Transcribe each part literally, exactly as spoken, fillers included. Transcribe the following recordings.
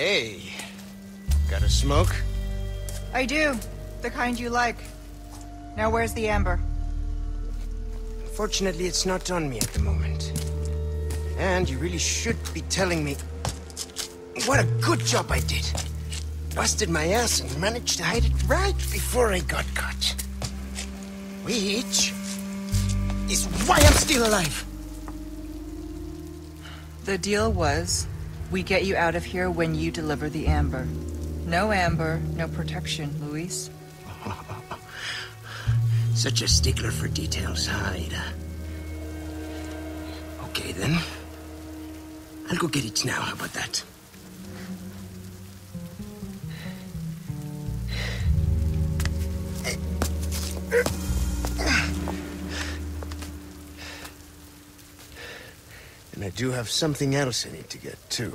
Hey, got a smoke? I do. The kind you like. Now where's the amber? Unfortunately, it's not on me at the moment. And you really should be telling me what a good job I did. Busted my ass and managed to hide it right before I got caught. Which is why I'm still alive. The deal was, we get you out of here when you deliver the amber. No amber, no protection, Luis. Such a stickler for details, huh, Ada? Okay, then. I'll go get it now, how about that? And I do have something else I need to get, too.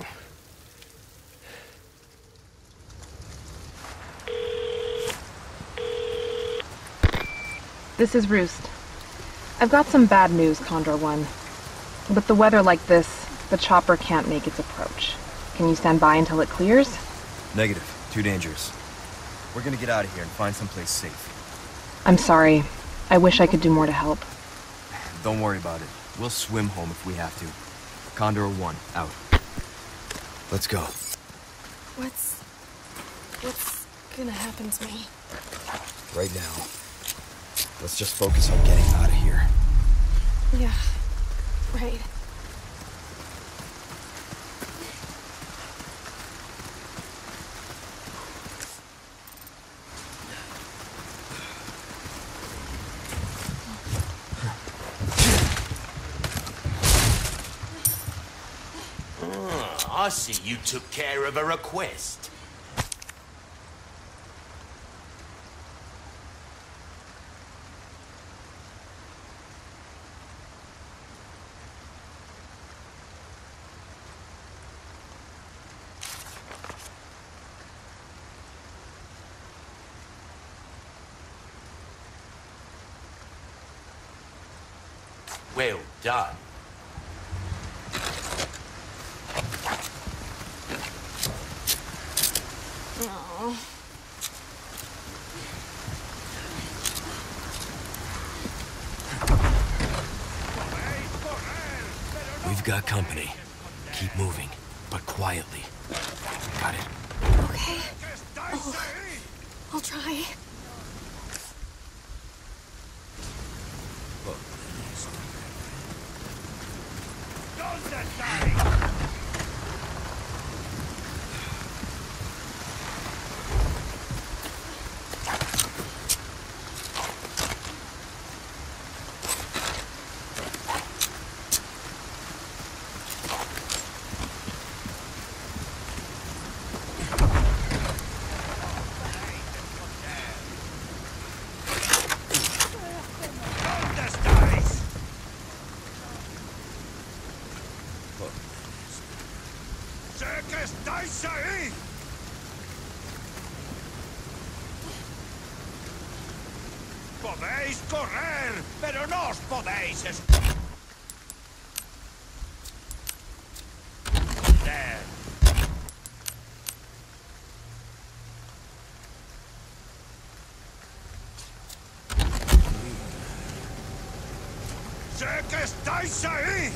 This is Roost. I've got some bad news, Condor One. With the weather like this, the chopper can't make its approach. Can you stand by until it clears? Negative. Too dangerous. We're gonna get out of here and find someplace safe. I'm sorry. I wish I could do more to help. Don't worry about it. We'll swim home if we have to. Condor One, out. Let's go. What's... what's gonna happen to me? Right now, let's just focus on getting out of here. Yeah, right. I see you took care of a request. Well done. Oh. We've got company. Keep moving, but quietly. Got it? Okay. Oh, I'll try. Podéis correr, pero no os podéis es... There. ¡Sé que estáis ahí!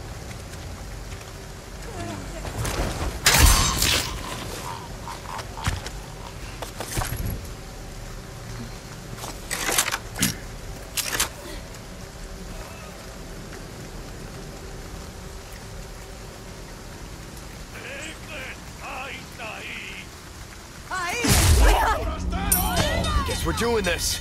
We're doing this.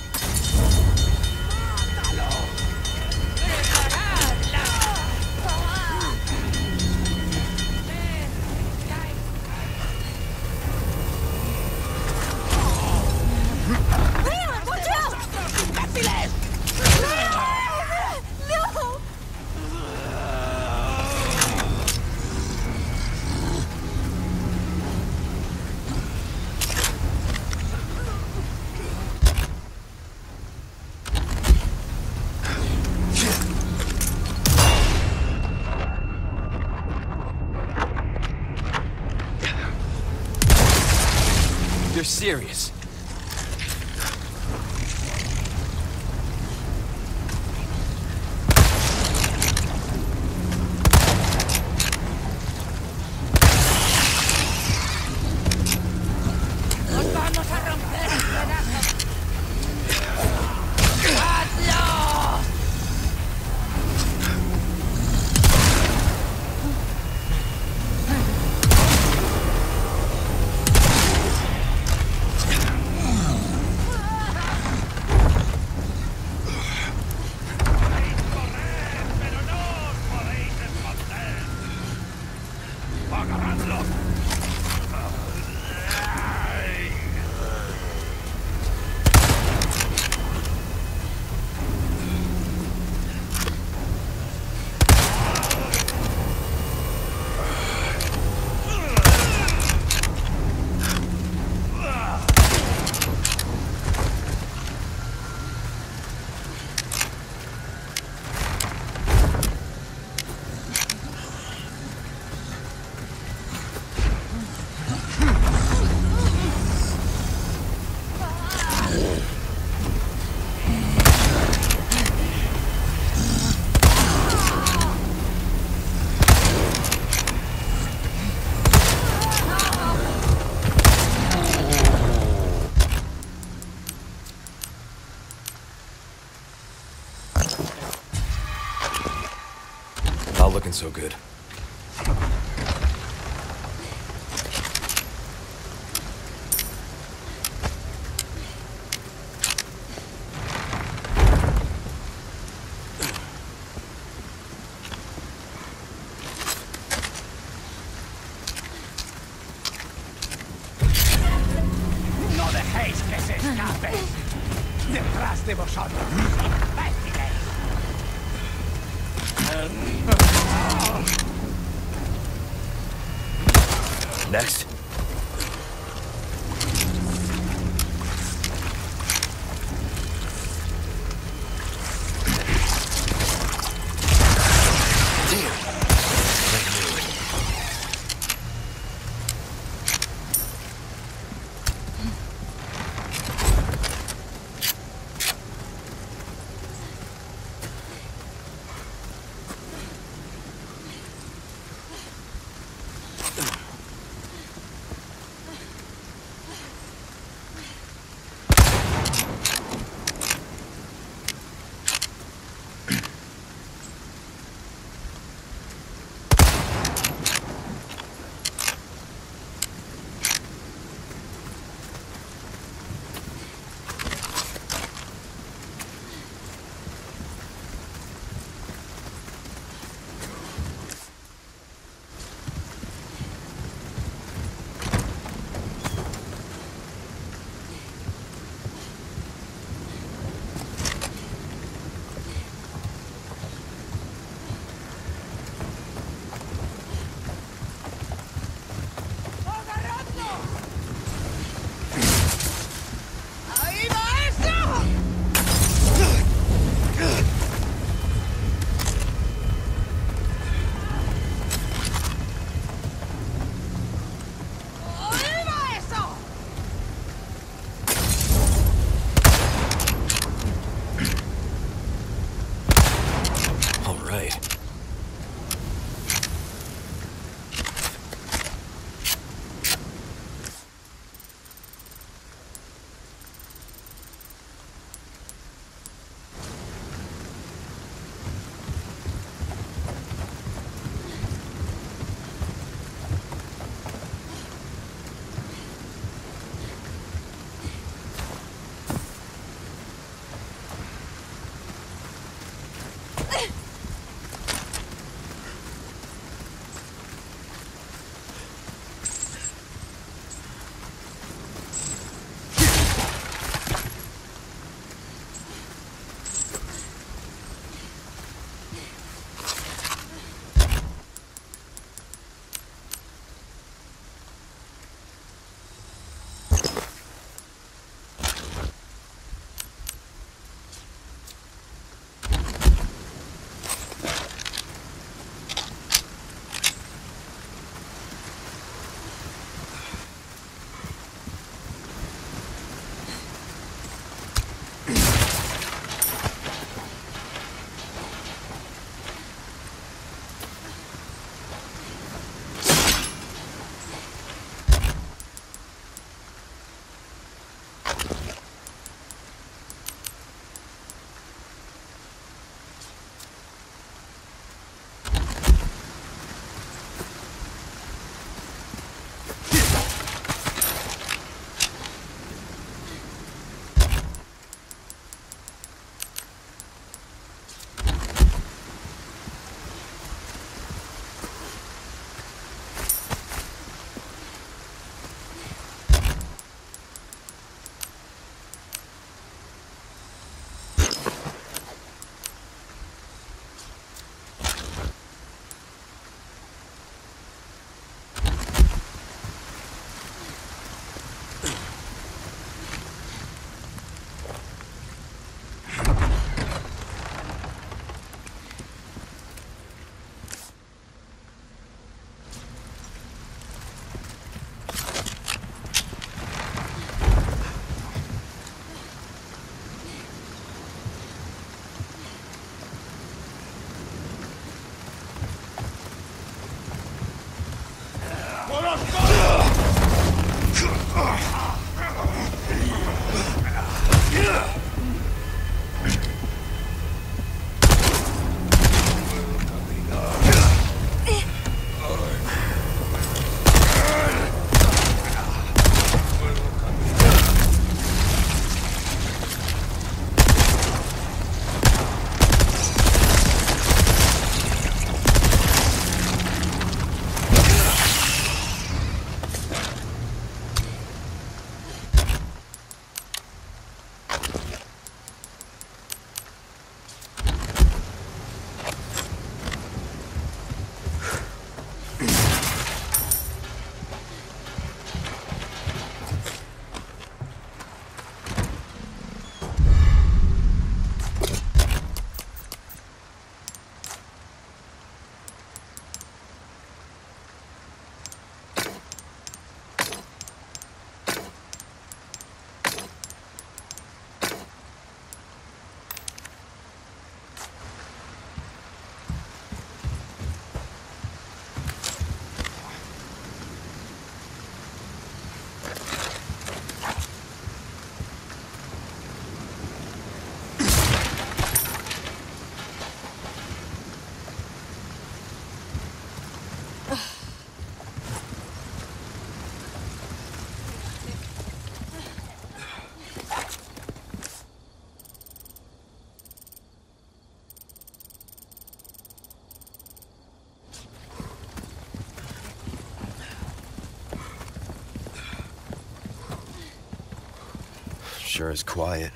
serious. Not looking so good. No dejéis que se escape. Detrás de vosotros. Next. Sure is quiet.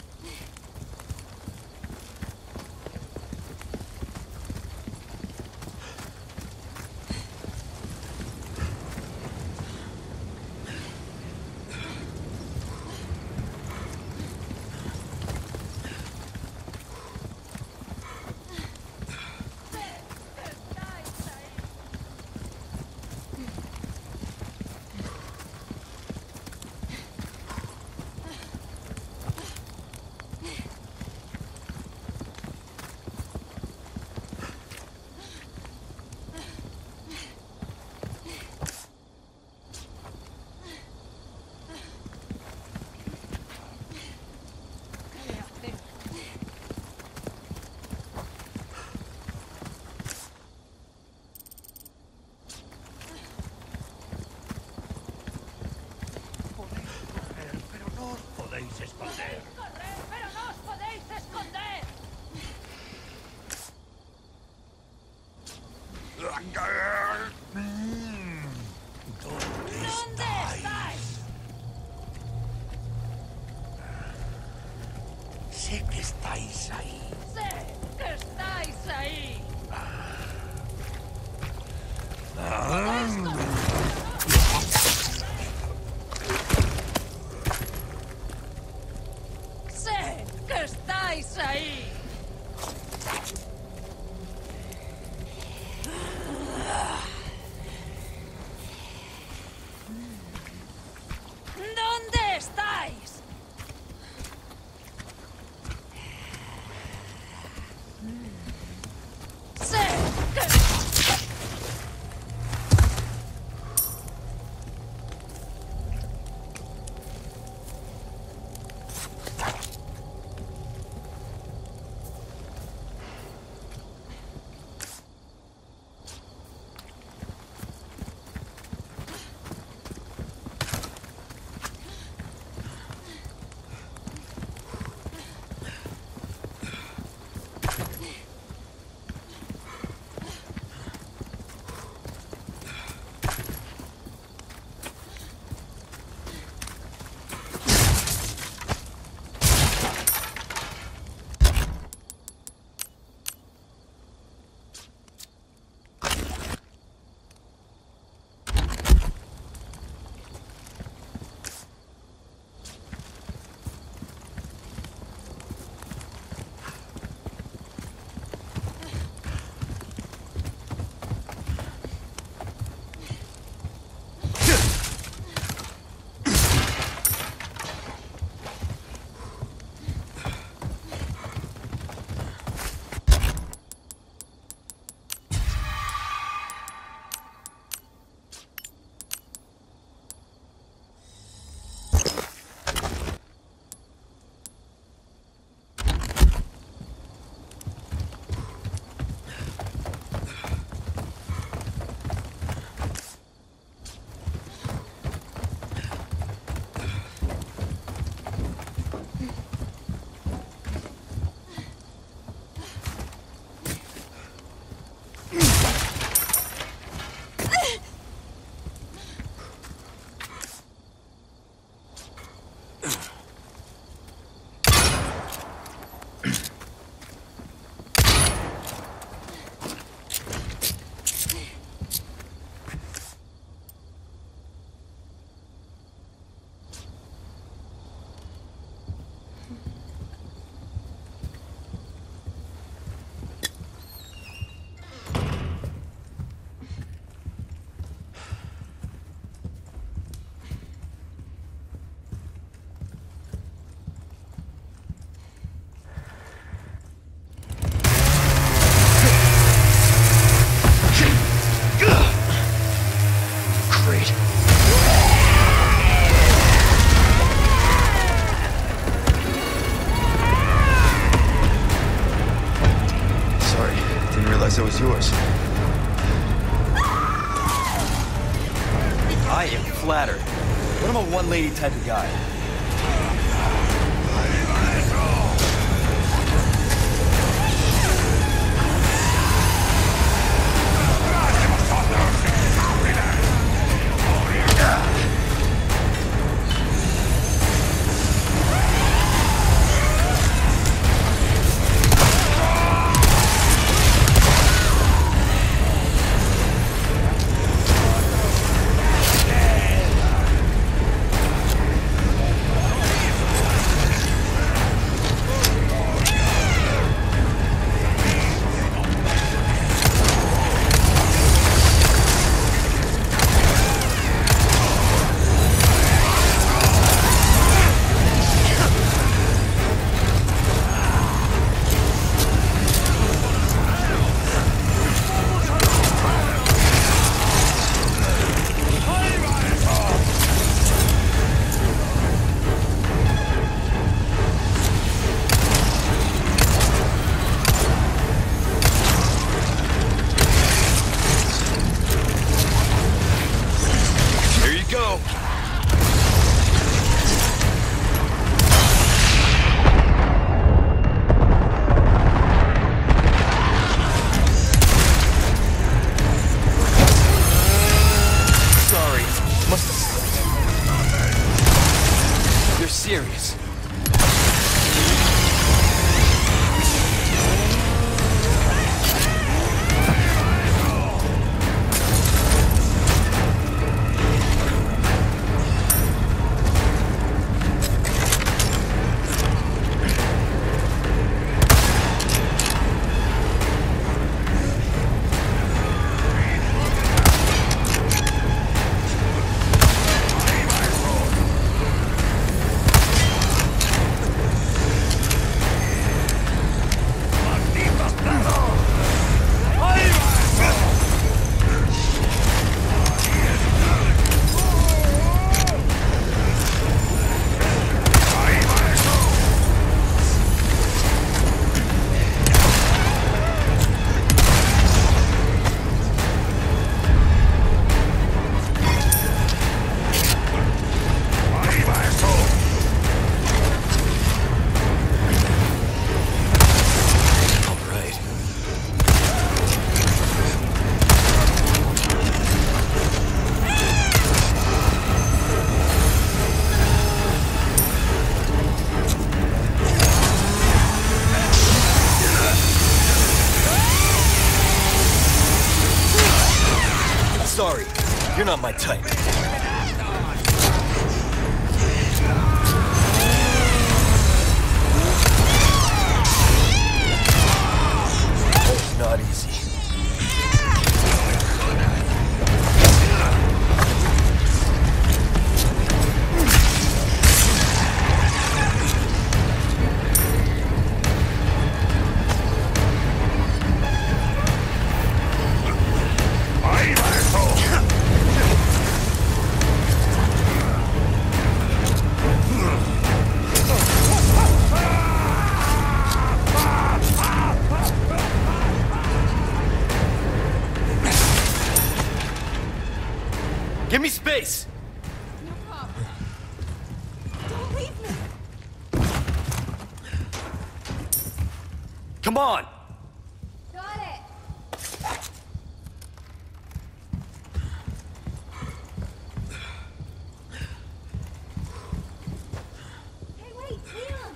Sé que estáis ahí. Sé que estáis ahí. Sé que estáis ahí. ¿Dónde estáis? Sé que... It was yours. I am flattered. But I'm a one-lady type of guy. You're not my type. Not easy. Give me space! No problem. Don't leave me. Come on! Got it. Hey, wait, Leon.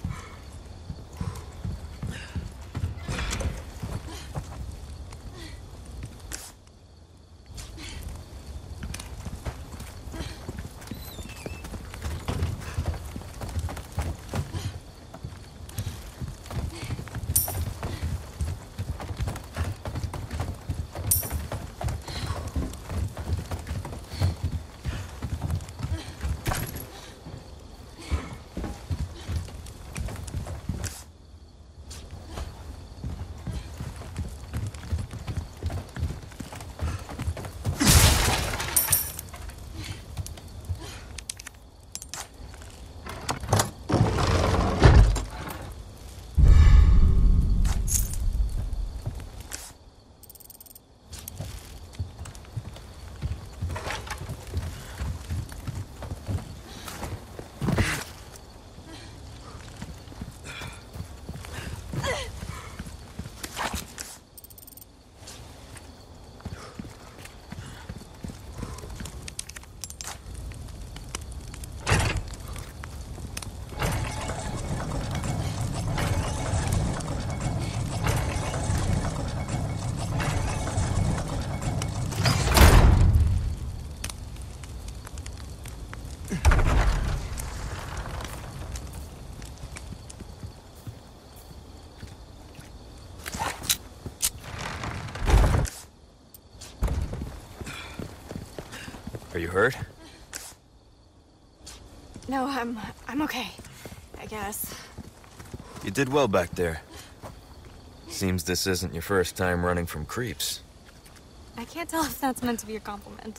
Are you hurt? No, I'm... I'm okay. I guess. You did well back there. Seems this isn't your first time running from creeps. I can't tell if that's meant to be a compliment.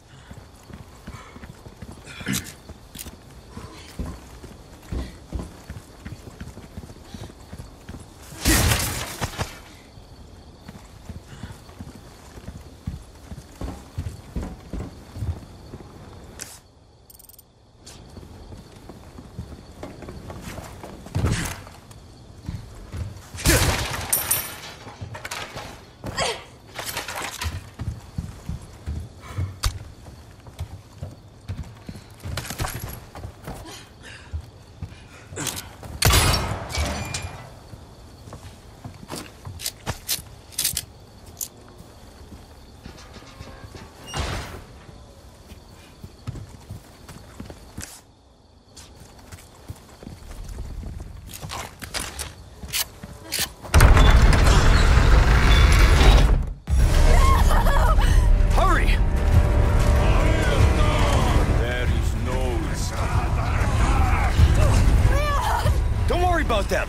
About them.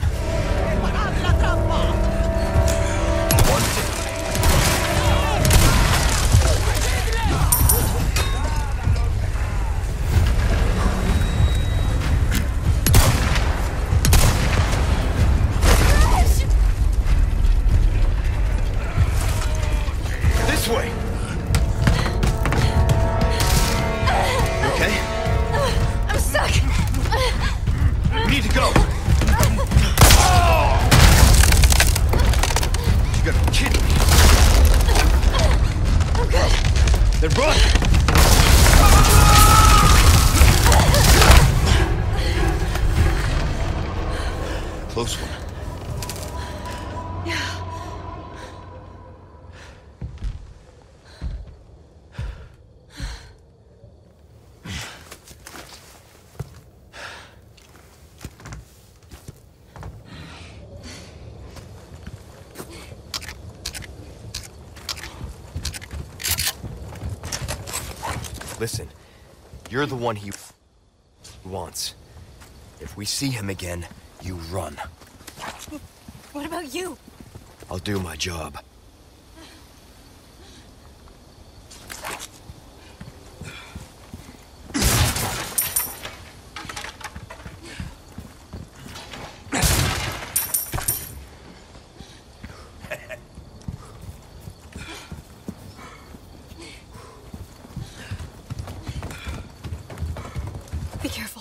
This way. You okay? I'm stuck. We need to go. You gotta be kidding me. I'm good. Then run! Close one. Yeah. Listen, you're the one he wants. If we see him again, you run. What about you? I'll do my job. Be careful.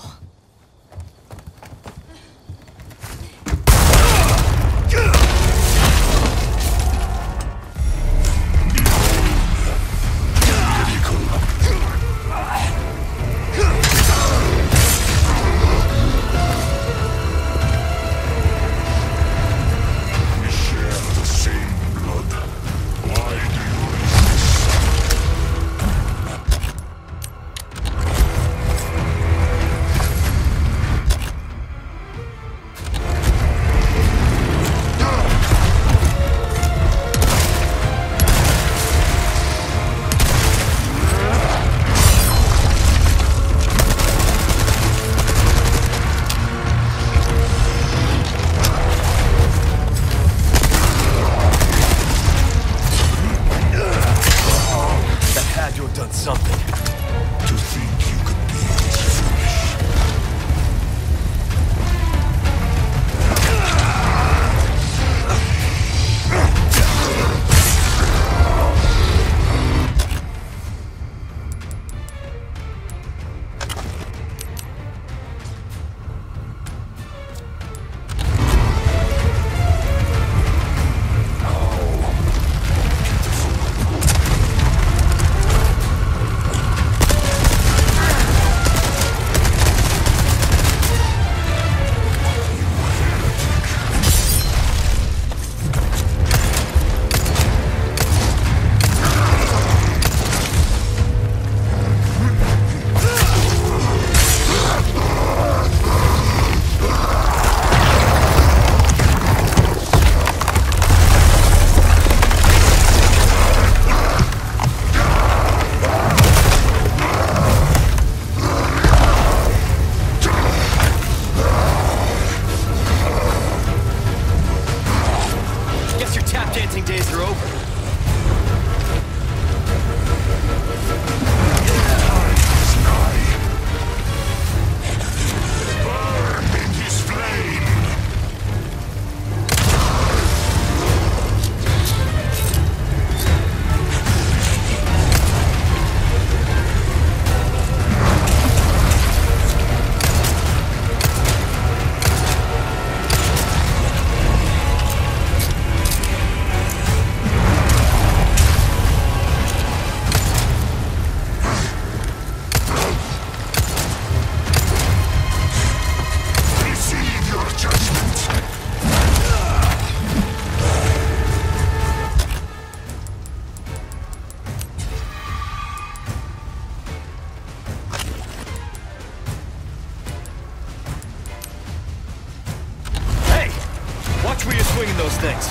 swinging those things.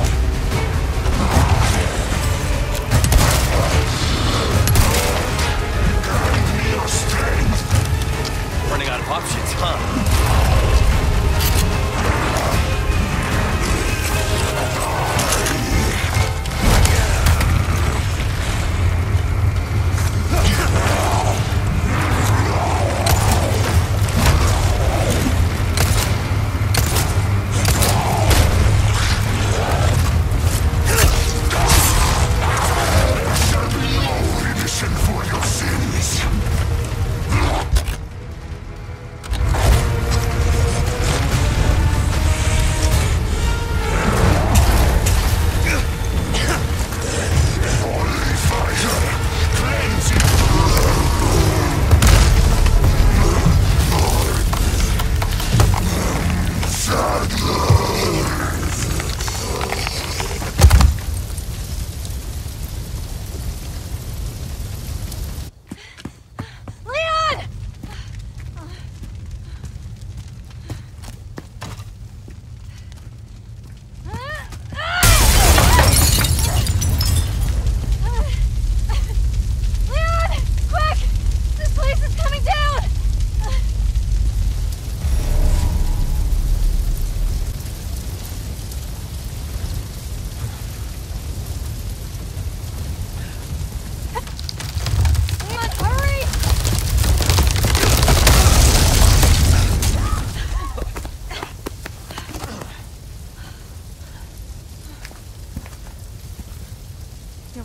Running out of options, huh?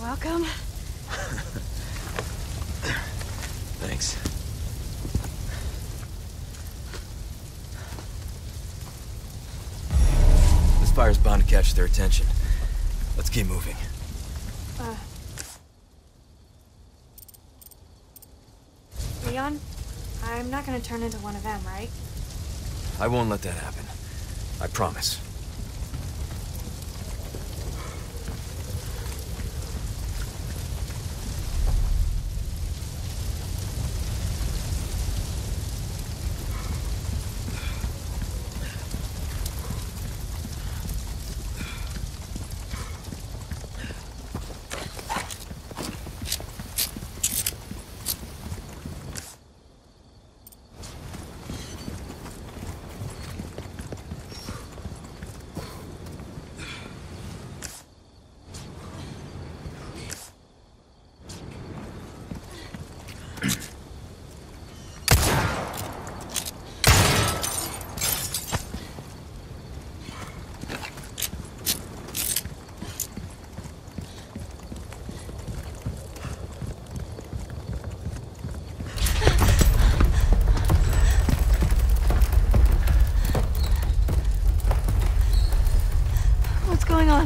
welcome. Thanks. This fire's bound to catch their attention. Let's keep moving. Uh... Leon, I'm not gonna turn into one of them, right? I won't let that happen. I promise. What's going on?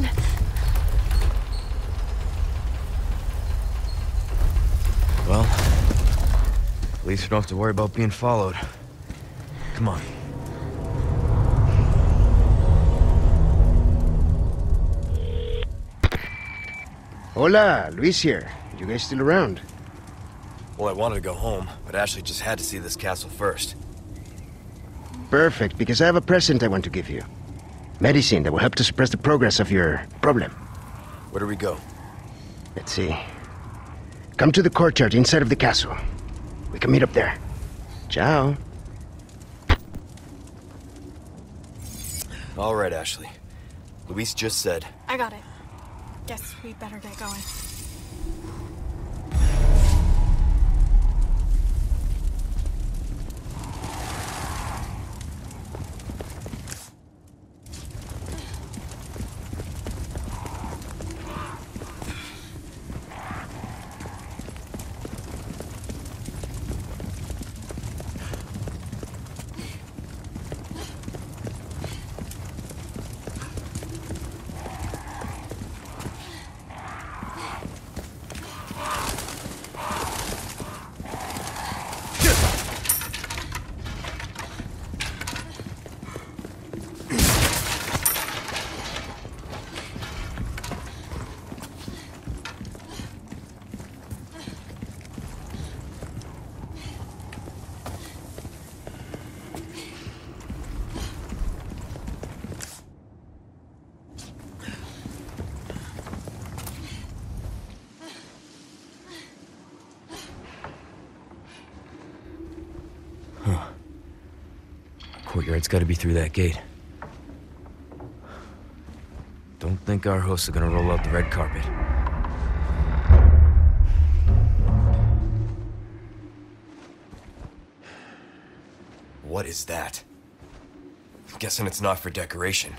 Well, at least we don't have to worry about being followed. Come on. Hola, Luis here. You guys still around? Well, I wanted to go home, but Ashley just had to see this castle first. Perfect, because I have a present I want to give you. Medicine that will help to suppress the progress of your problem. Where do we go? Let's see. Come to the courtyard inside of the castle. We can meet up there. Ciao. All right, Ashley. Luis just said. I got it. Guess we better get going. Courtyard's gotta be through that gate. Don't think our hosts are gonna roll out the red carpet. What is that? I'm guessing it's not for decoration.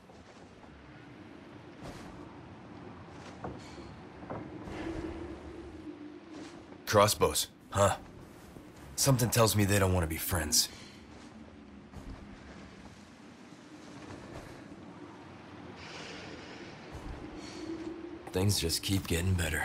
Crossbows, huh? Something tells me they don't want to be friends. Things just keep getting better.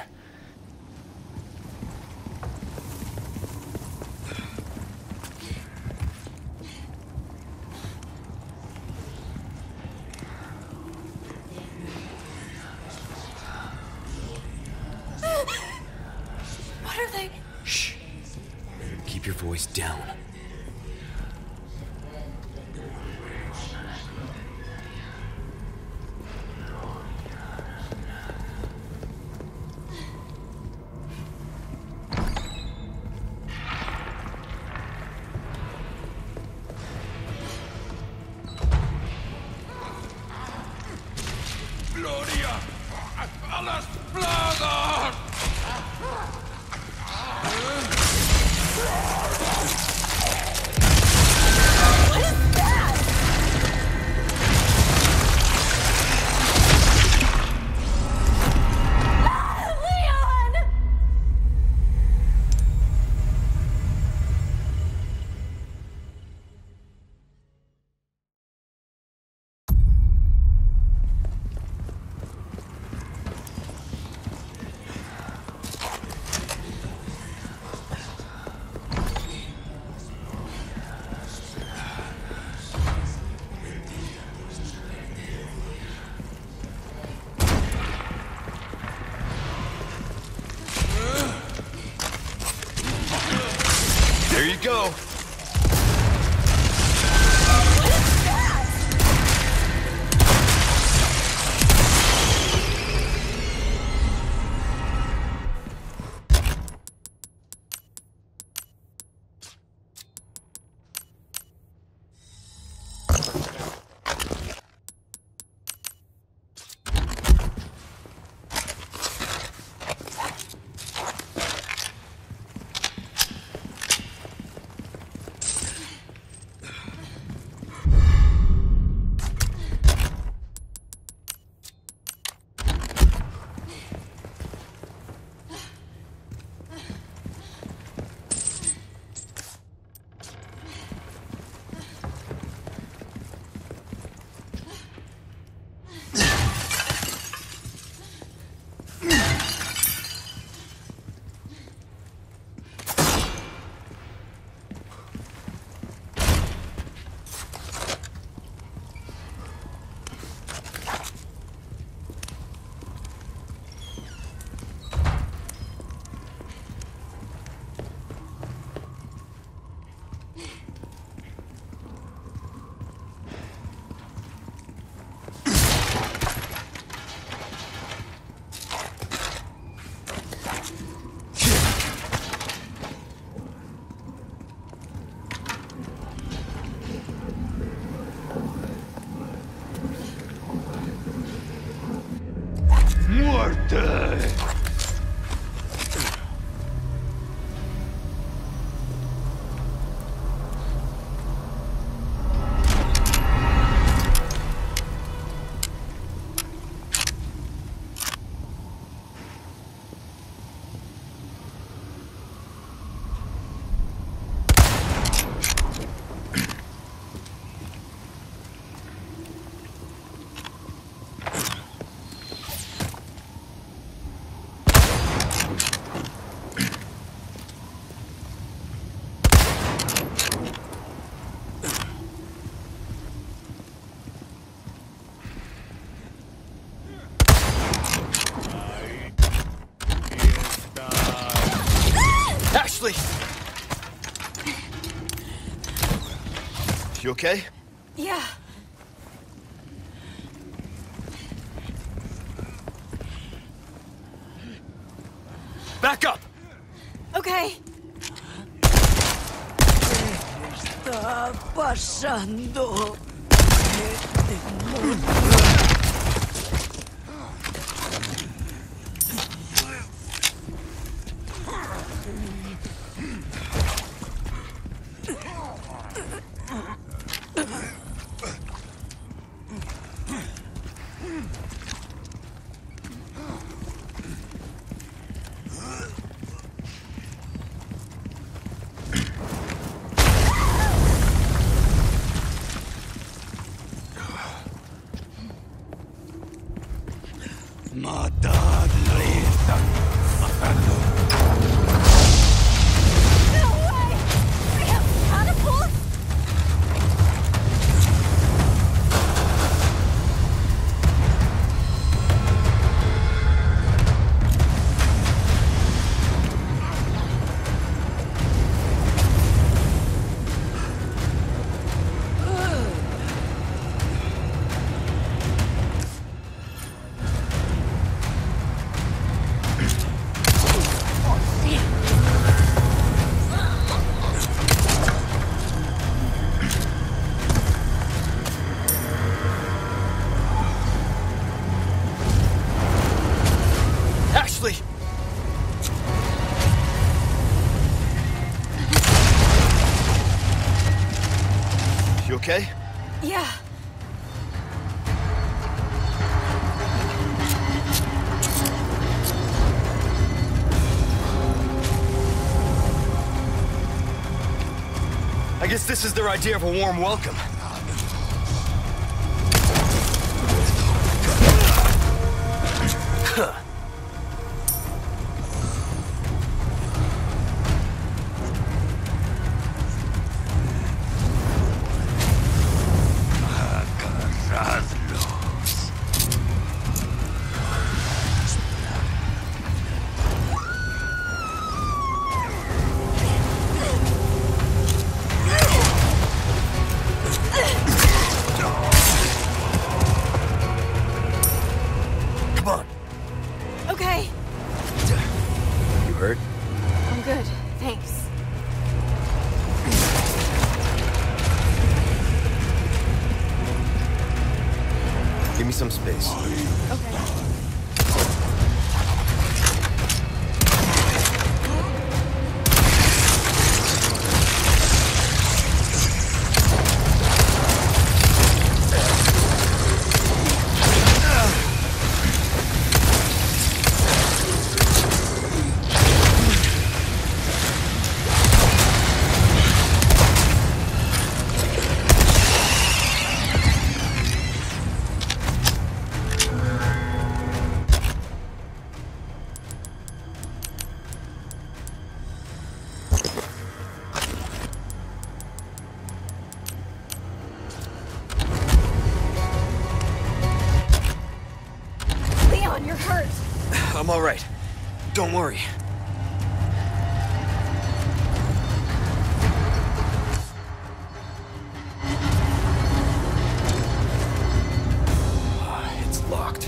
What are they? Shh. Keep your voice down. Gloria a las plagas! What is that? Muerte! Ashley! You okay? Yeah. Back up! Okay. Está pasando. Matadle. Matadlo. No way! We have catapults? Ashley! You okay? Yeah. I guess this is their idea of a warm welcome. Huh. Come on. Okay. You hurt? I'm good. Thanks. Give me some space. Okay. Leon, you're hurt. I'm all right. Don't worry. It's locked.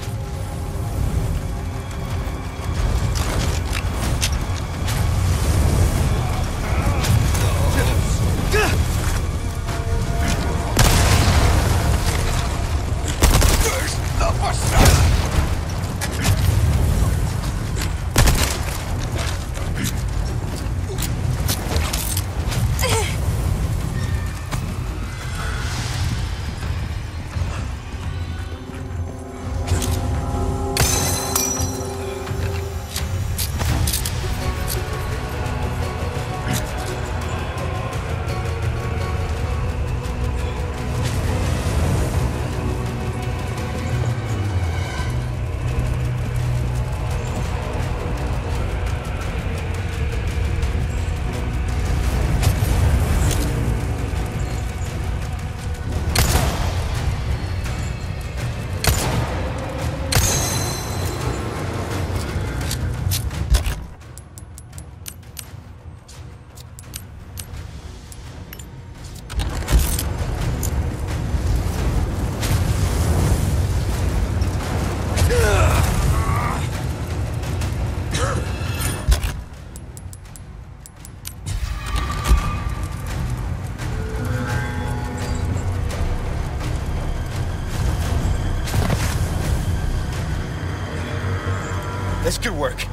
That's good work.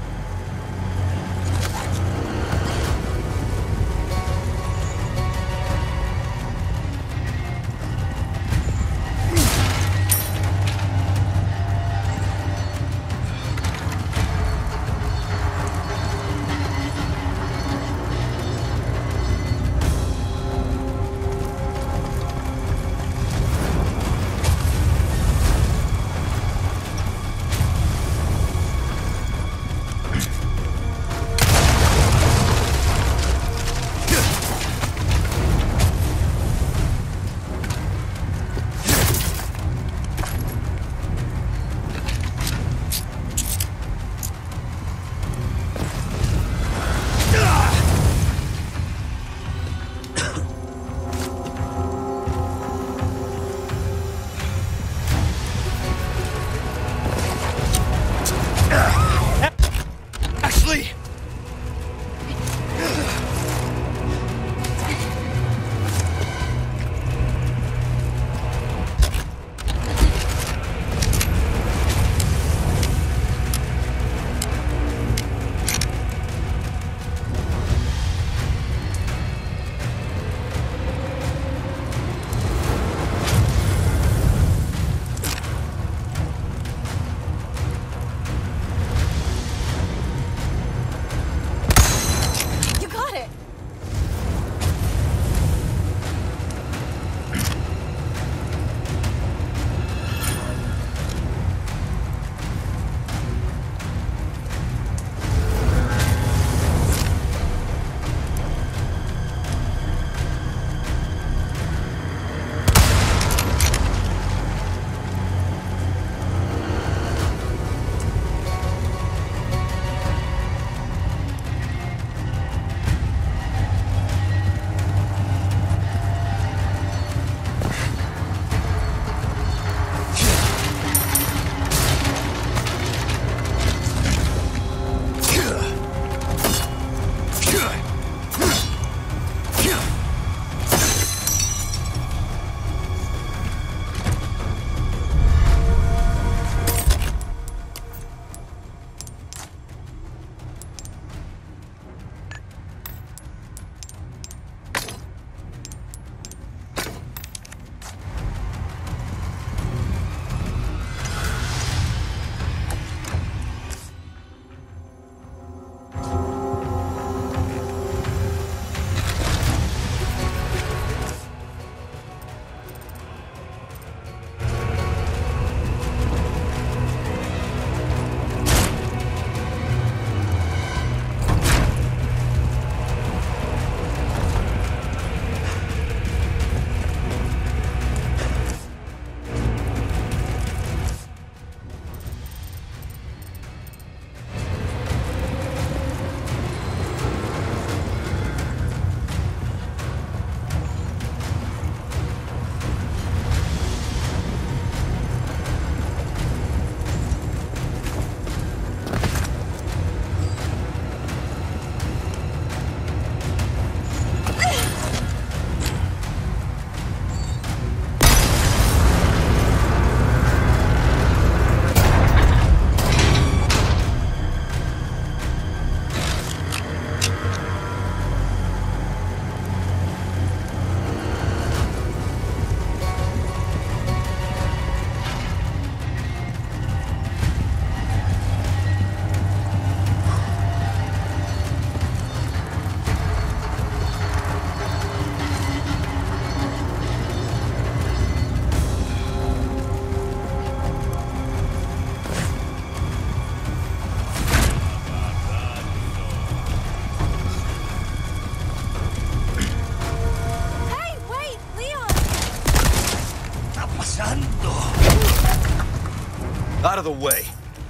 Out of the way.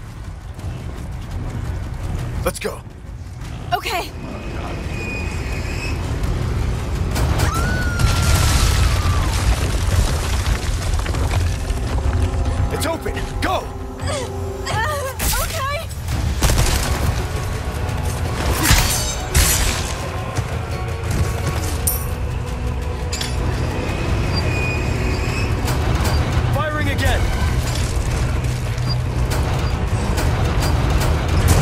Let's go. Okay. It's open. Go! Okay. Firing again.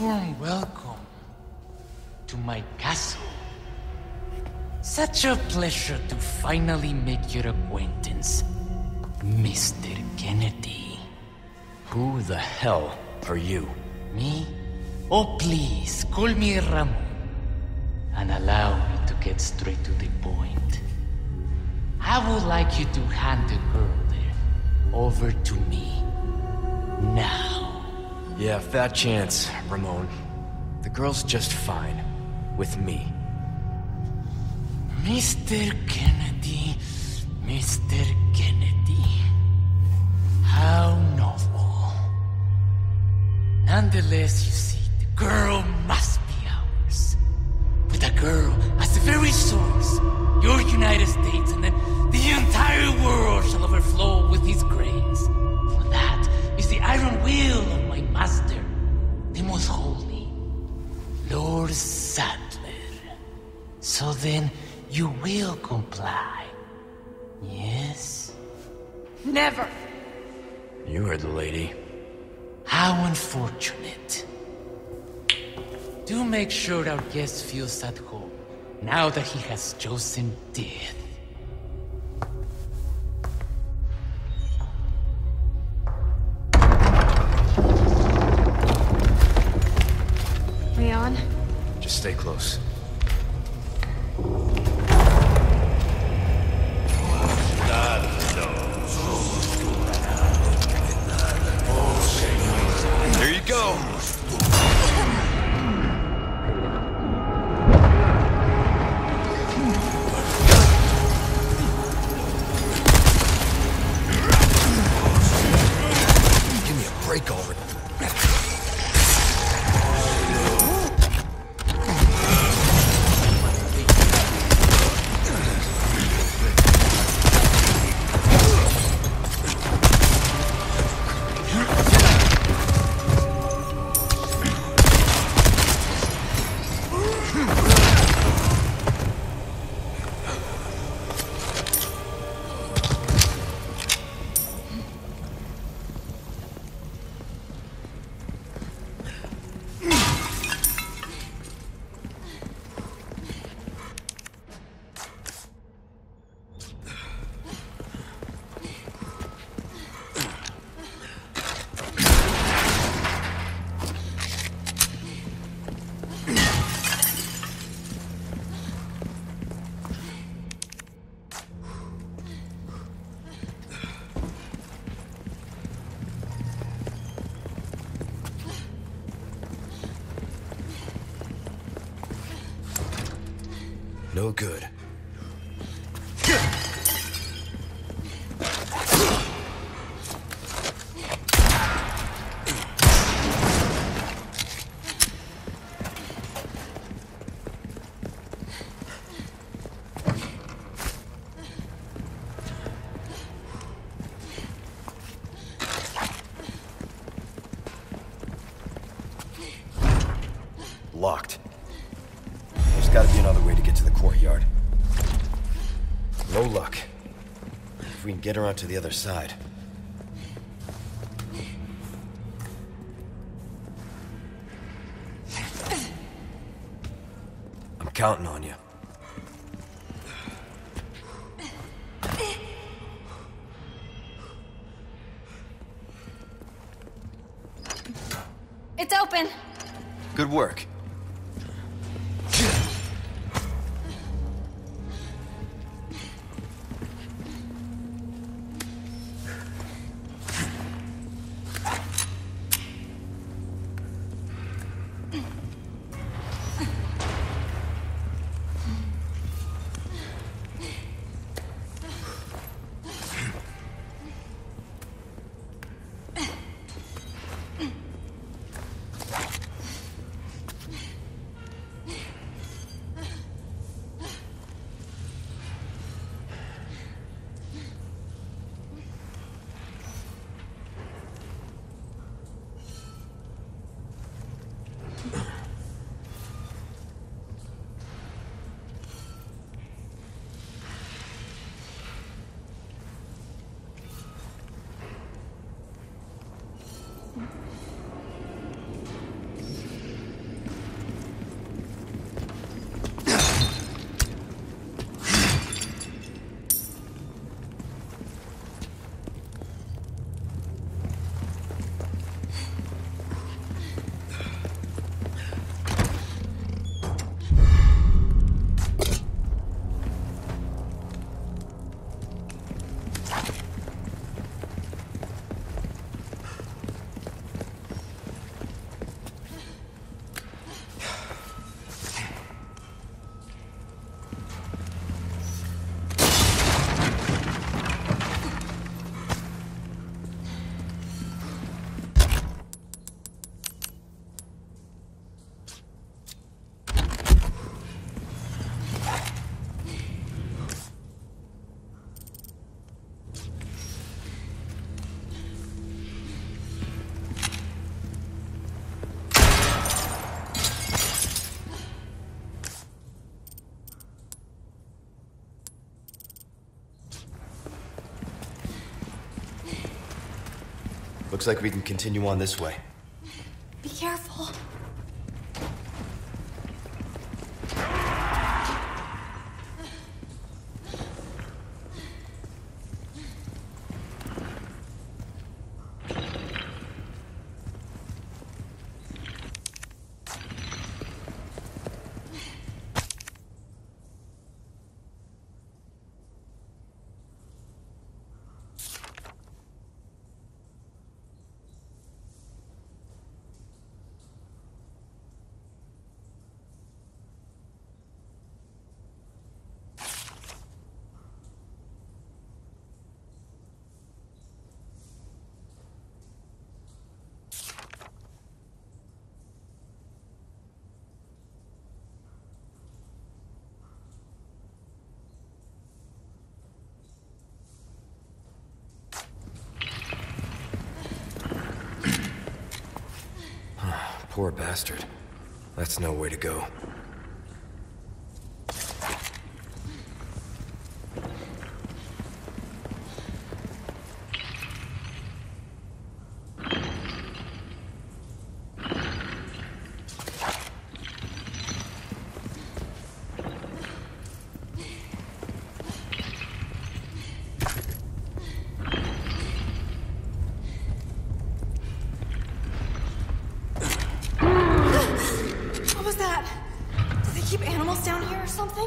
warm welcome to my castle. Such a pleasure to finally make your acquaintance, Mister Kennedy. Who the hell are you? Me? Oh, please, call me Ramon. And allow me to get straight to the point. I would like you to hand the girl there over to me. Now. Yeah, fat chance, Ramon. The girl's just fine. With me. Mister Kennedy, Mister Kennedy. How novel. Nonetheless, you see, the girl must be ours. With a girl as the very source, your United States and then the entire world shall overflow with his grace. For that is the iron will of my master, the most holy, Lord Sadler. So then, you will comply, yes? Never! You heard the lady. How unfortunate. Do make sure our guest feels at home, now that he has chosen death. Leon? Just stay close. There you go! Give me a break already. No good. Locked. There's gotta be another way to get to the courtyard. No luck. If we can get around to the other side. I'm counting on you. It's open. Good work. Looks like we can continue on this way. Be careful. Poor bastard. That's no way to go. What was that? Do they keep animals down here or something?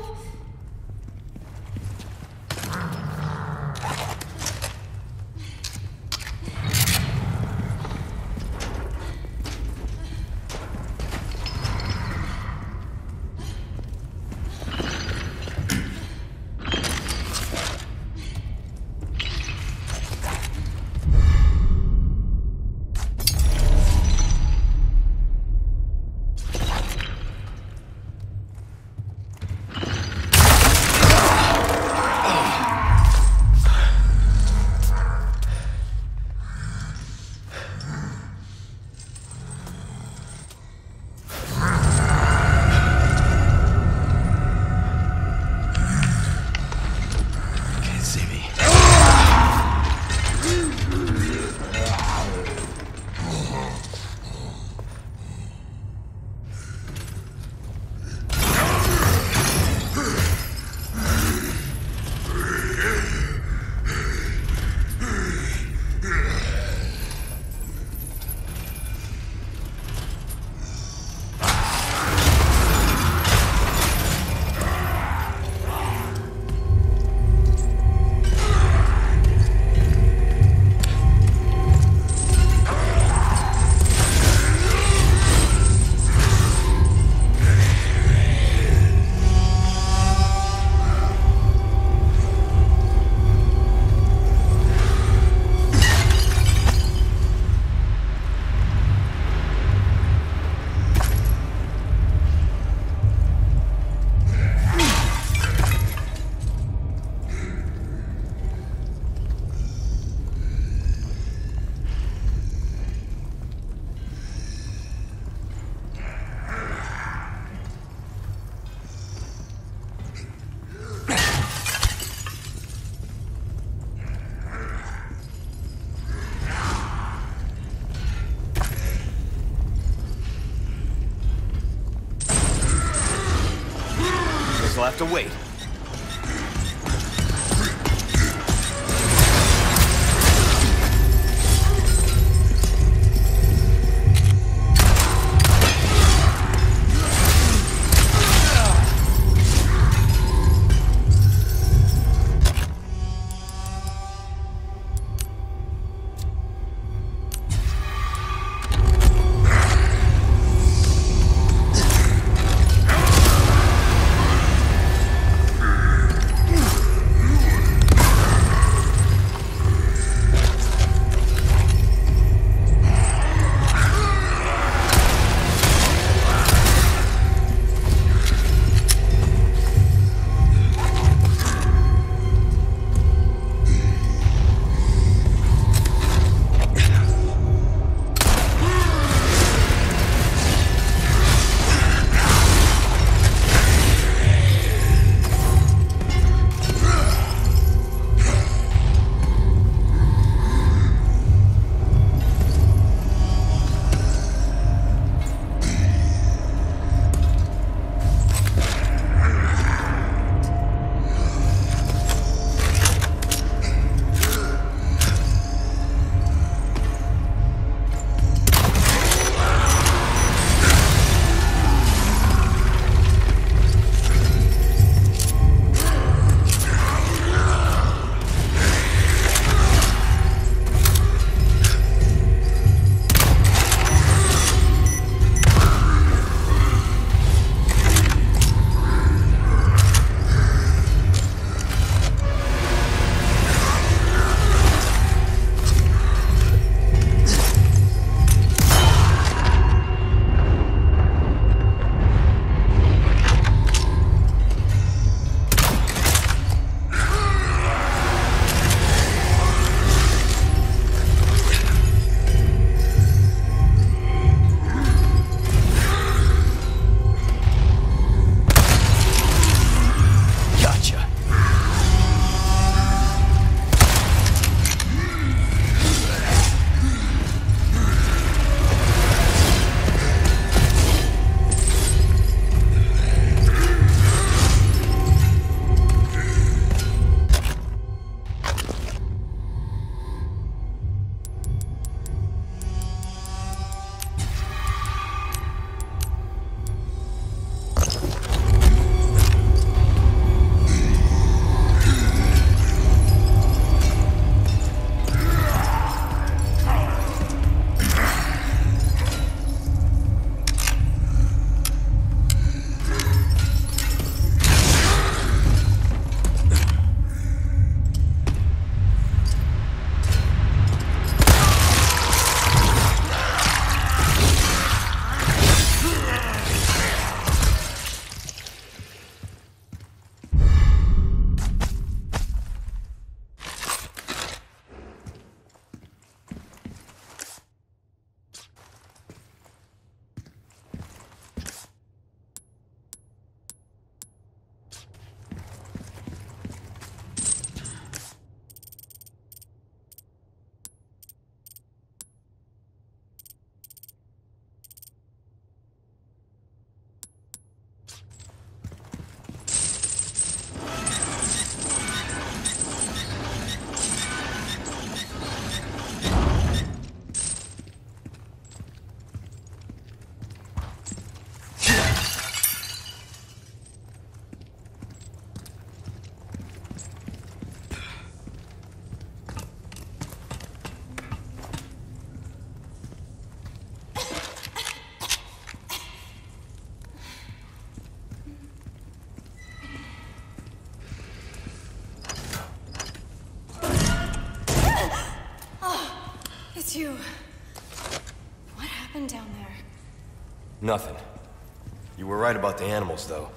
We'll have to wait. it's you. What happened down there? Nothing. You were right about the animals, though.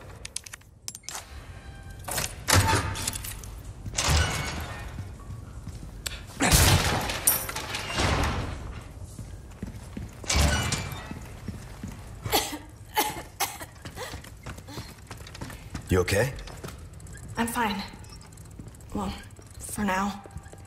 You okay? I'm fine. Well, for now.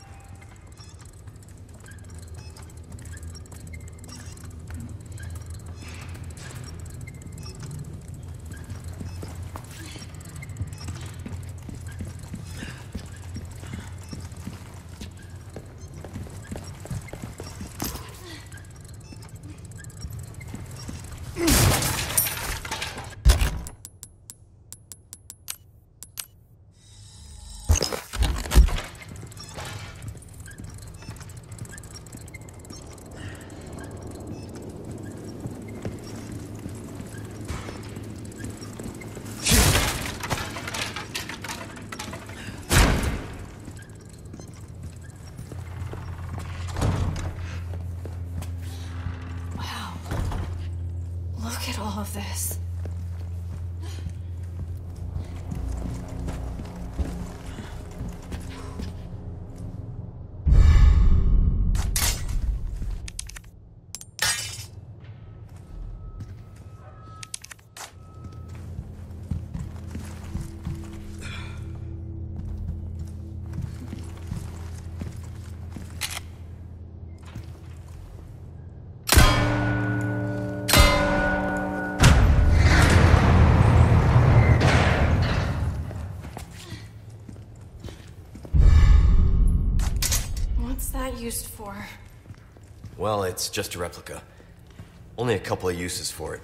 Look at all of this. What's that used for? Well, it's just a replica. Only a couple of uses for it.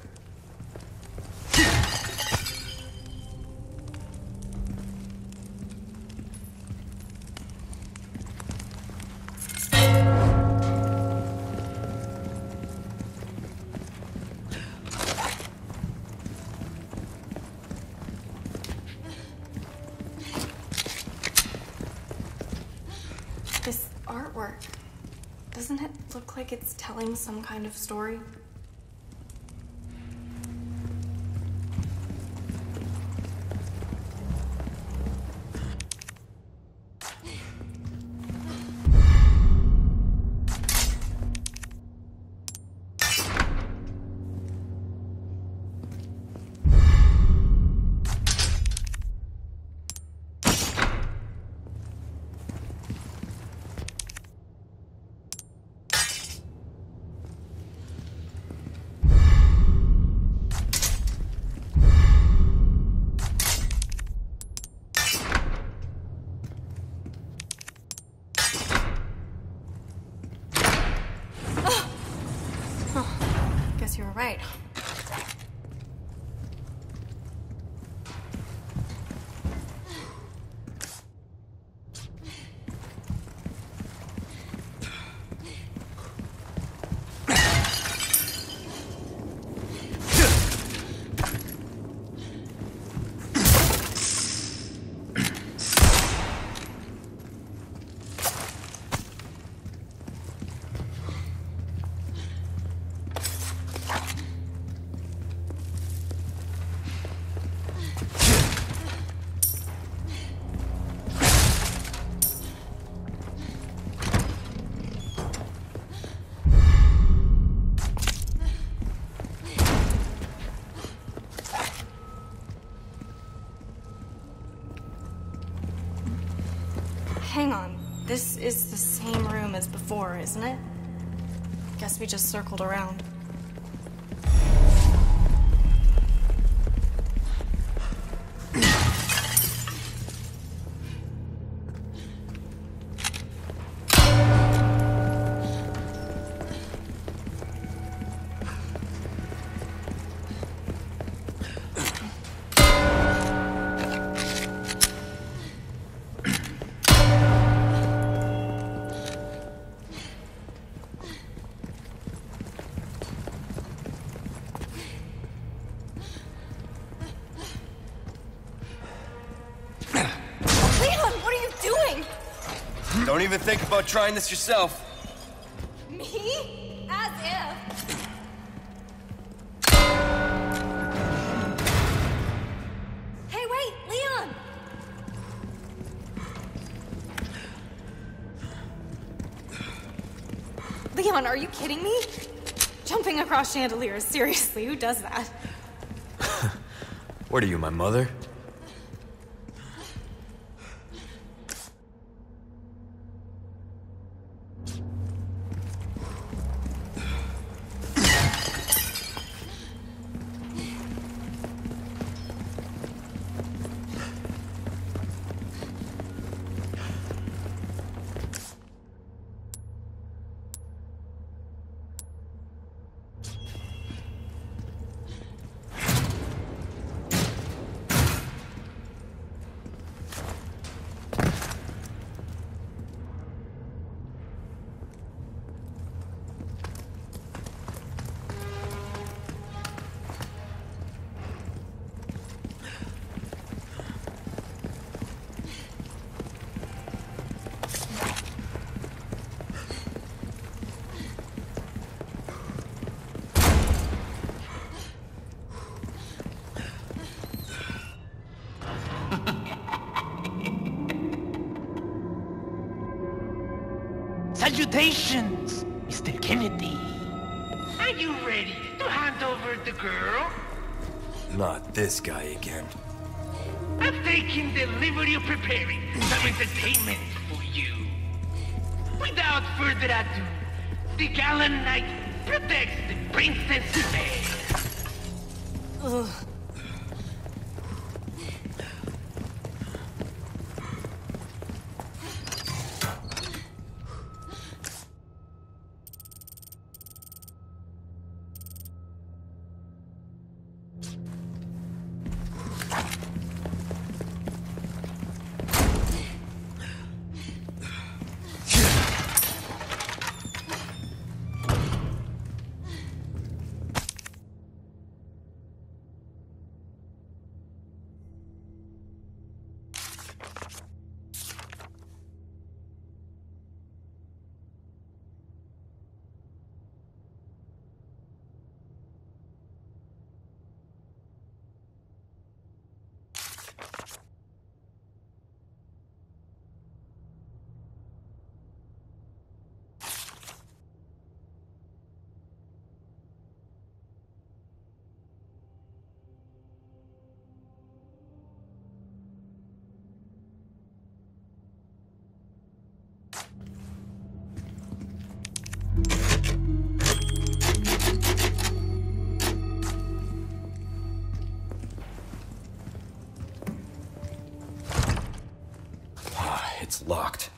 This artwork, doesn't it look like it's telling some kind of story? Guess you were right. Hang on. This is the same room as before, isn't it? Guess we just circled around. Don't even think about trying this yourself. Me? As if. Hey, wait, Leon! Leon, are you kidding me? Jumping across chandeliers, seriously, who does that? What are you, my mother? Salutations, Mister Kennedy. Are you ready to hand over the girl? Not this guy again. I've taken the liberty of preparing some entertainment for you. Without further ado, the gallant knight protects the princess fair. Ugh. It's locked.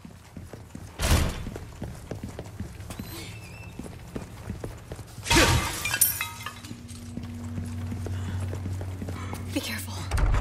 Be careful.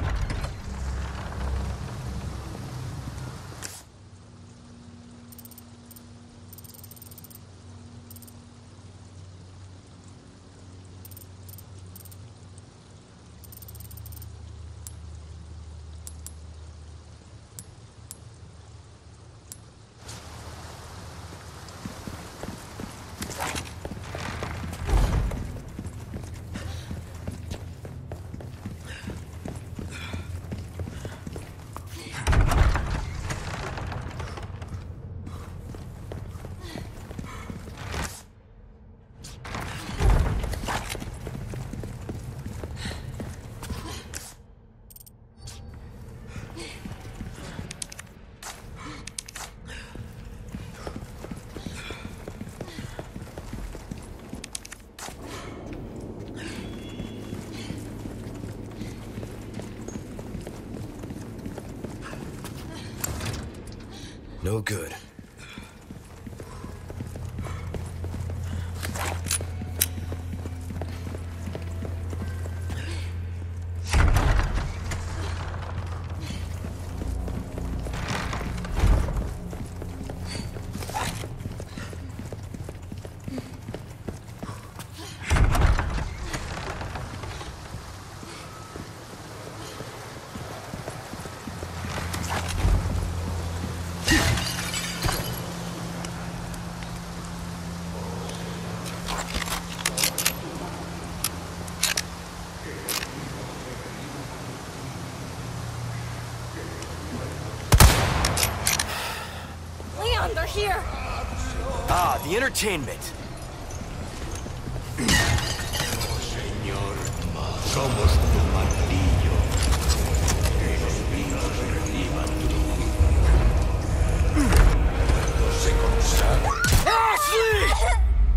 No good. Leon, they're here! Ah, the entertainment. Señor, somos tu martillo. Que los vivos reciban tu muertos se consagran. Ashley!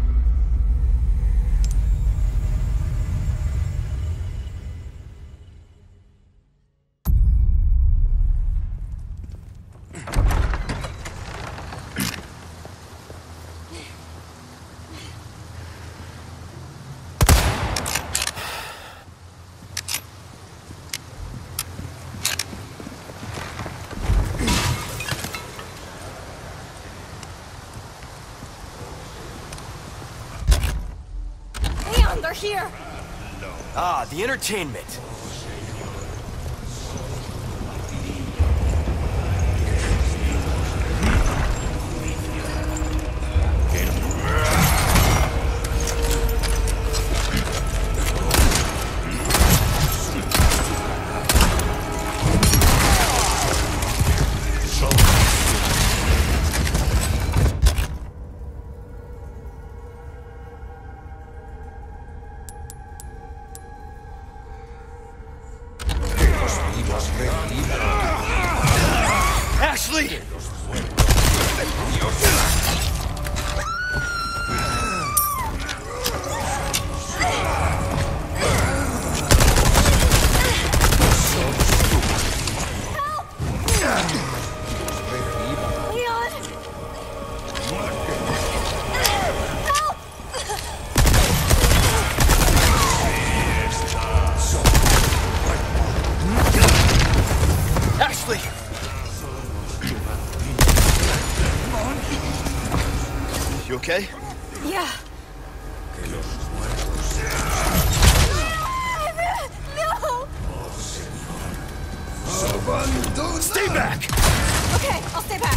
Leon, they're here! Ah, the entertainment. Ashley! Leon! Ashley! You okay? Yeah. No! Stay back! Okay, I'll stay back.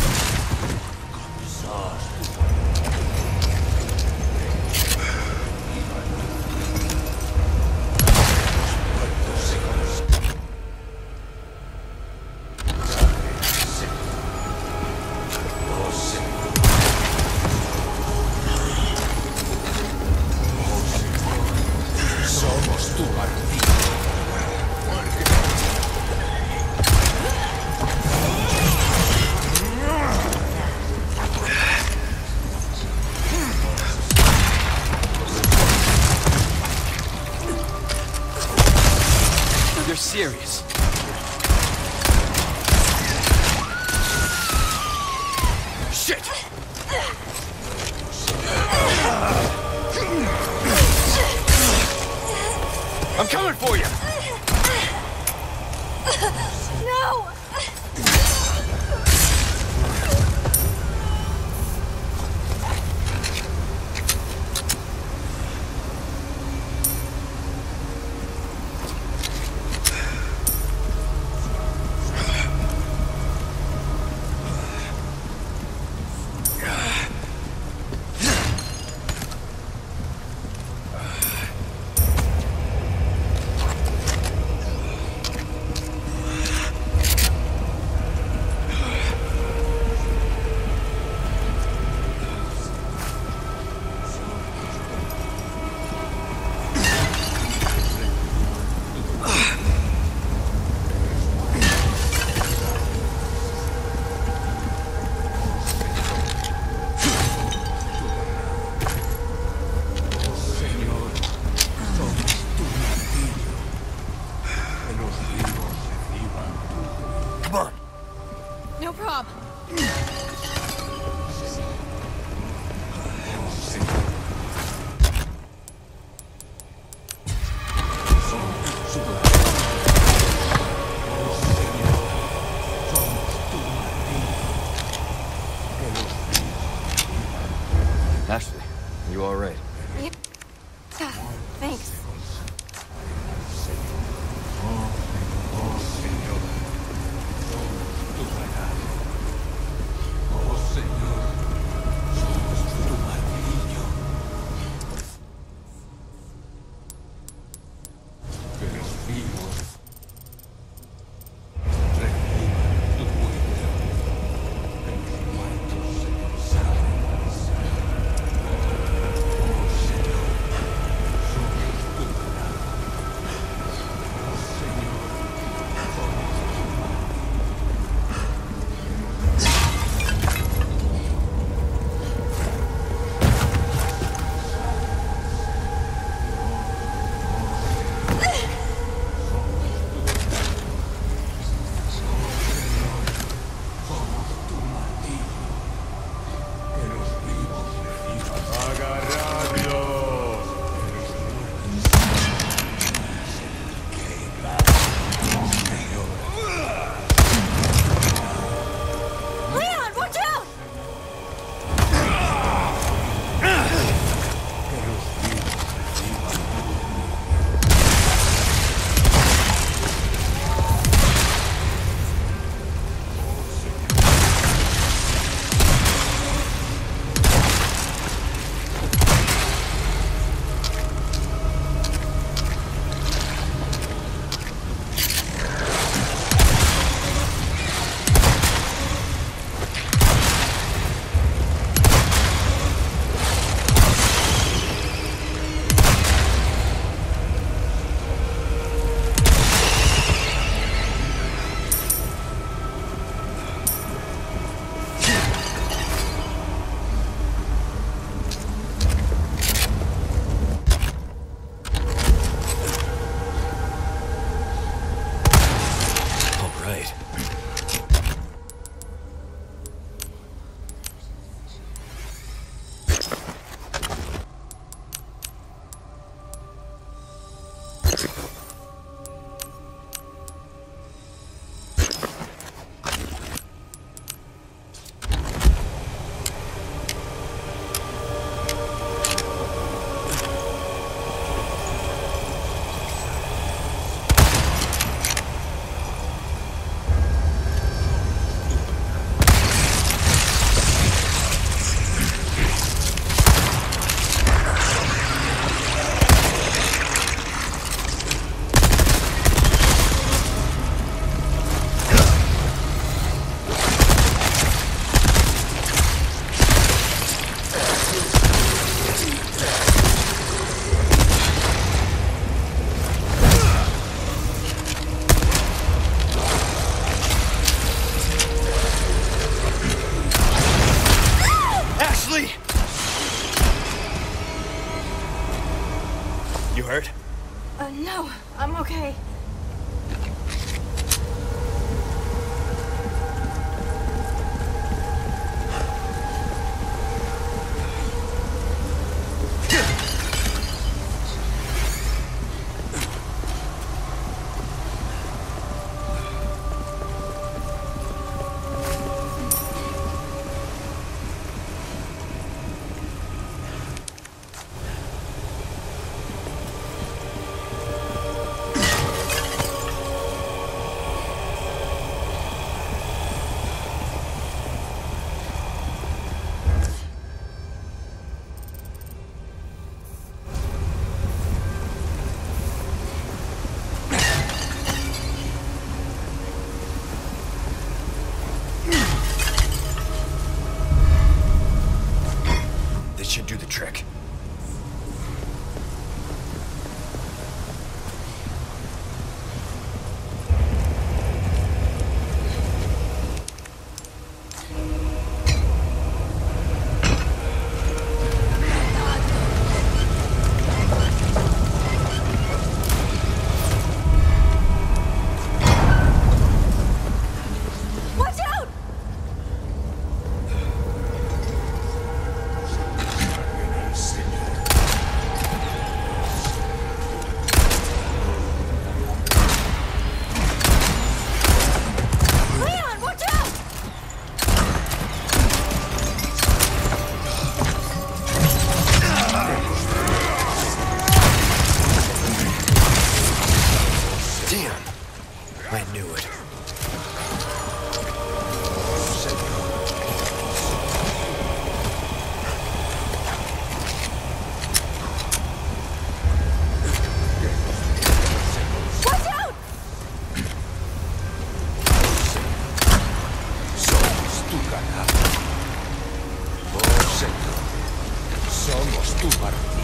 Somos tu martillo. You're serious. Shit! I'm coming for you! No! Come on! No problem. Ashley, you all right? Yeah. Thanks. hurt? Uh, no, I'm okay. Should do the trick. I knew it. Watch out! Somos tu canal. Por centro. Somos tu partido.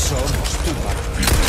Somos tu partido.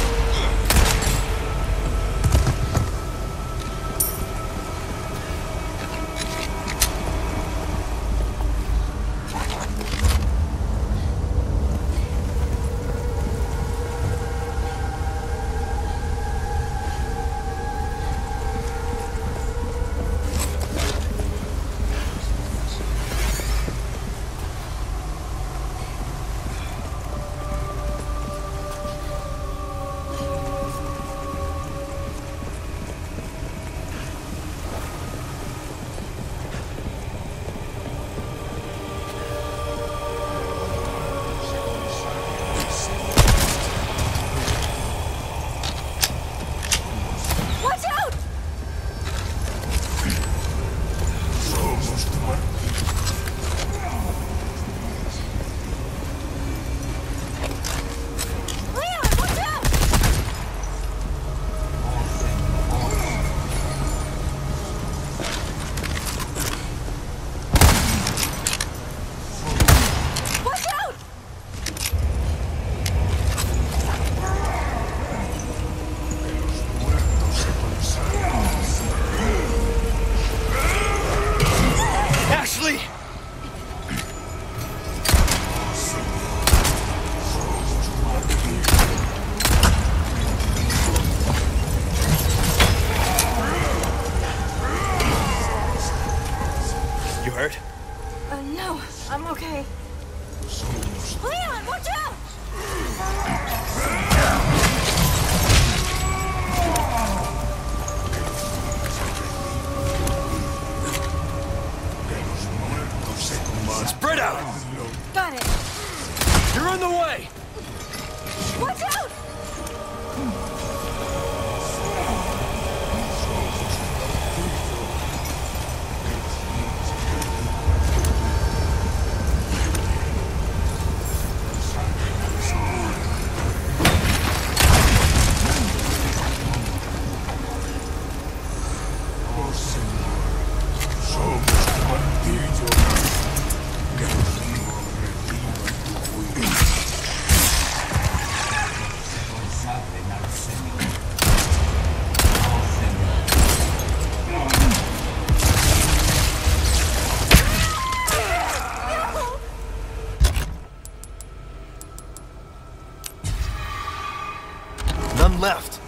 You hurt? Uh, no, I'm okay. Leon, watch out! Spread out! Got it. You're in the way! Watch out! None left.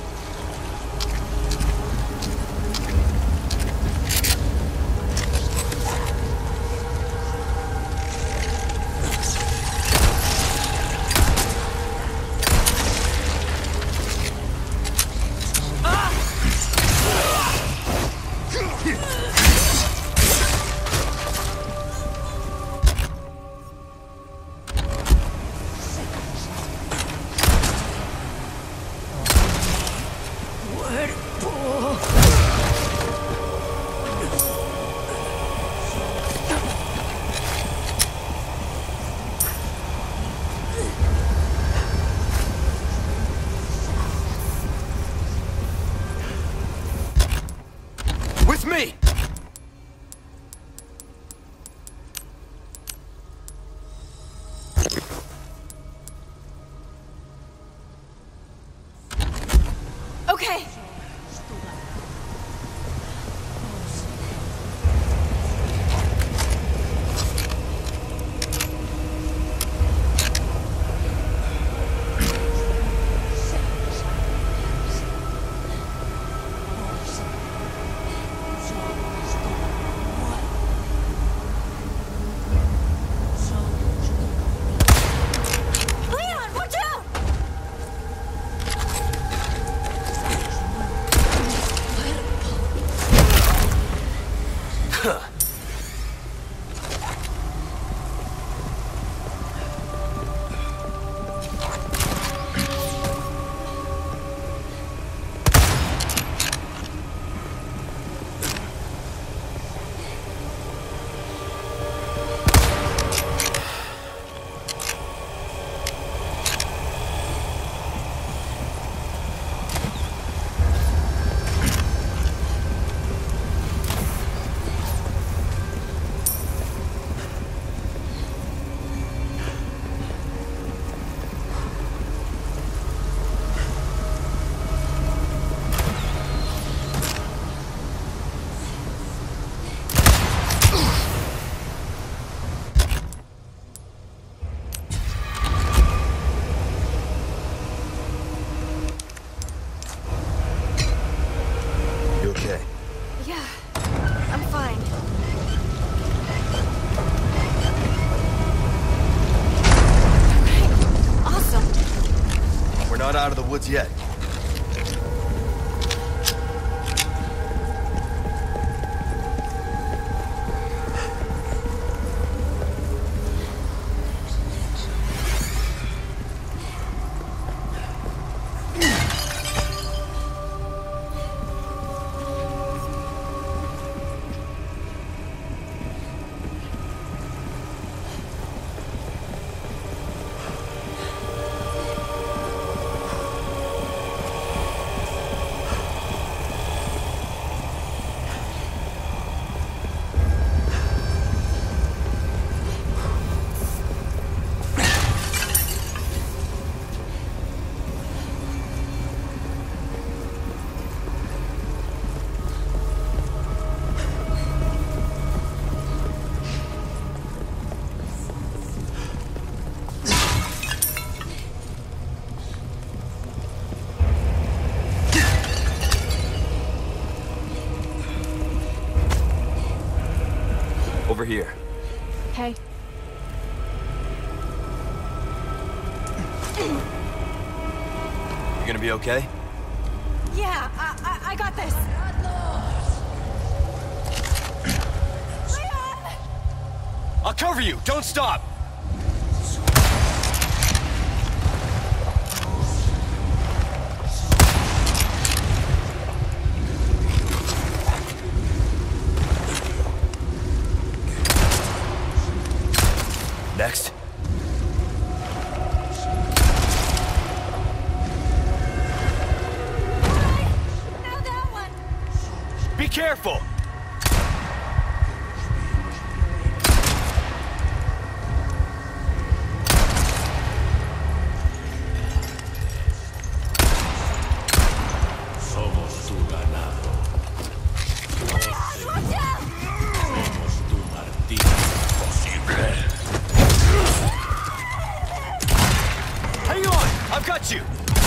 With me! Okay. Leon, watch out! not out of the woods yet. Over here. Okay. You gonna be okay? Yeah, I, I, I got this. Leon! I'll cover you! Don't stop! Next. Now that one. Be careful! Somos tu ganado. Watch out! Somos tu martillo posible. Hang on! I've got you!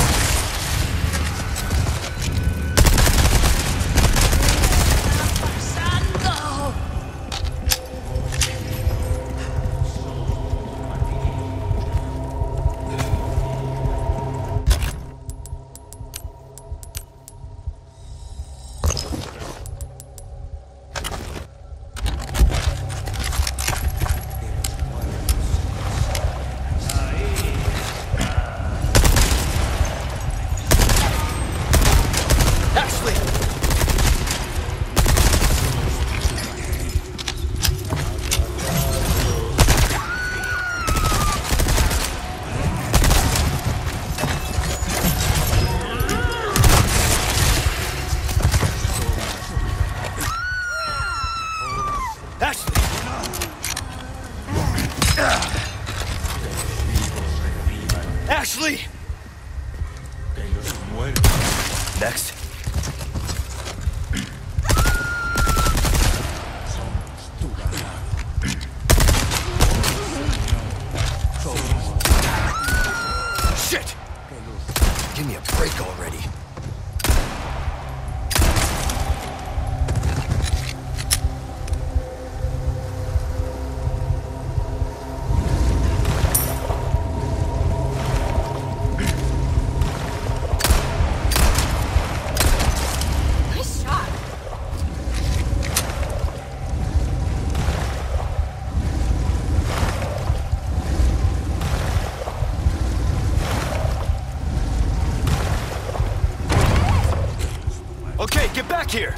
Ashley! Next. Shit! Give me a break already. Okay, get back here!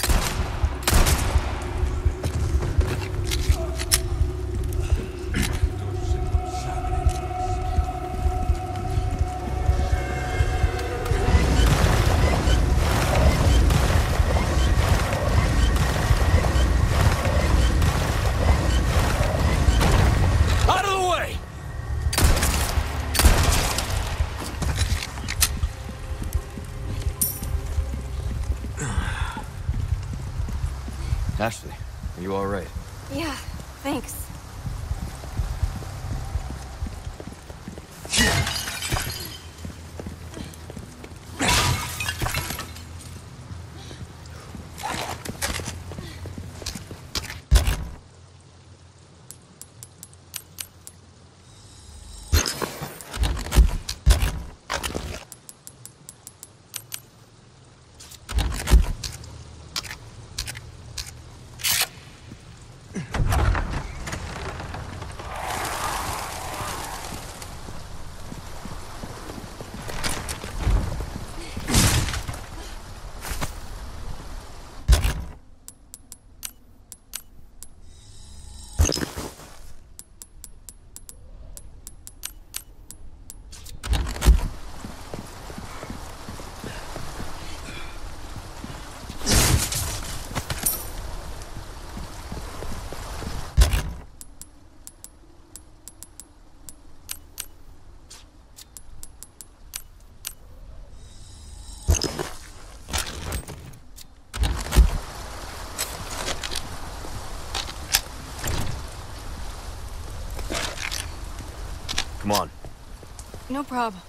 Out of the way! Ashley, are you all right? Yeah, thanks. No problem.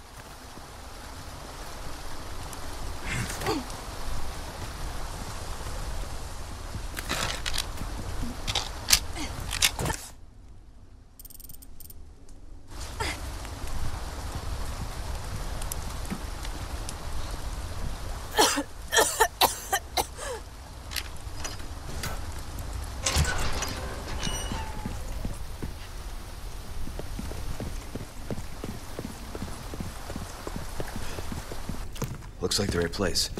Looks like the right place.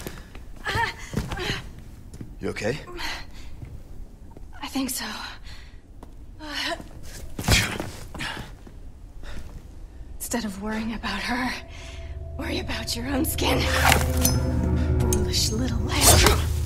You okay? I think so. Instead of worrying about her, worry about your own skin. Foolish little lamb.